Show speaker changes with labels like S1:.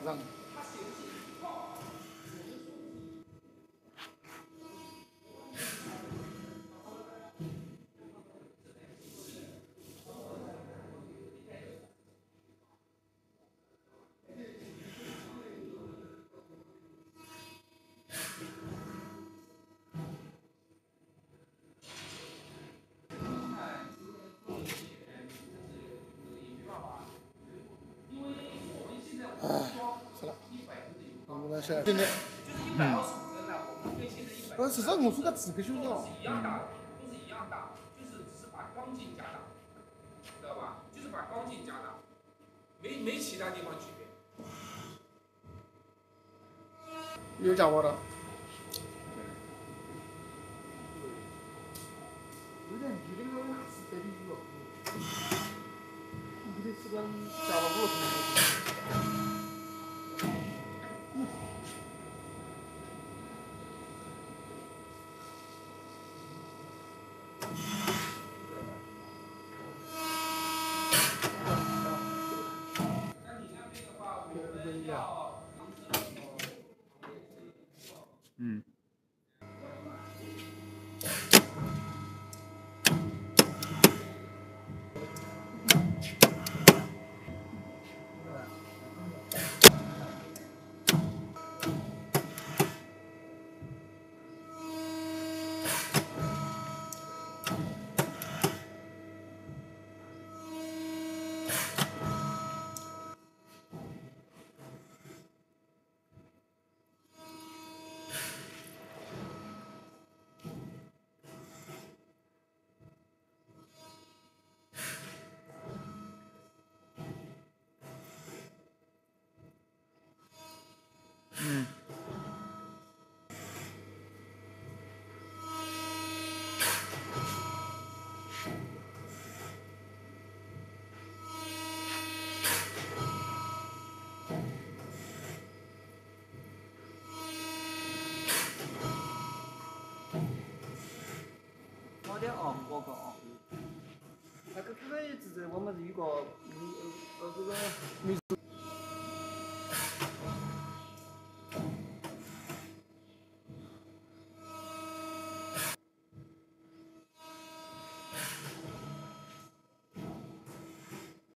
S1: 上。是了，我们那现在，市场公司个资格修了，
S2: 一样大的，都是一样大，就是只是把光径加大，知道吧？就是把光径加大，没其他地方区别。
S1: 有讲过的。有点你那个是在里头，你的是个加了5头。
S2: 那你那边的话，我们要
S3: 嗯。嗯。
S4: 好的啊，我个啊。
S1: 那个也是我们是一个这个。